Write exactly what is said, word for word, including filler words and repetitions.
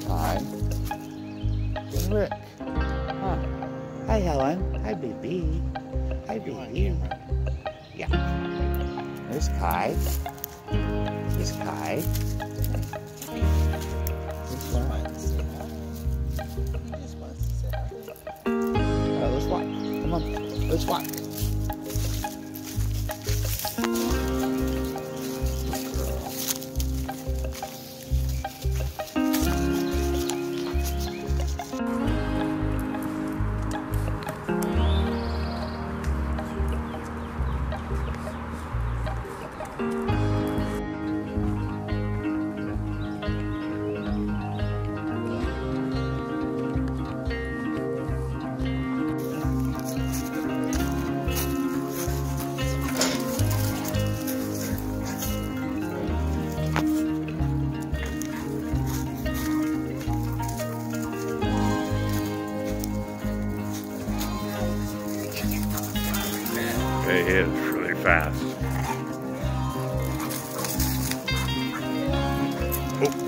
Kai. And Rick. Huh. Hi, Helen. Hi, baby. Hi, baby. Yeah. There's Kai. There's Kai. This one. Uh, let's walk. Come on. Let's walk. He is really fast. Oh.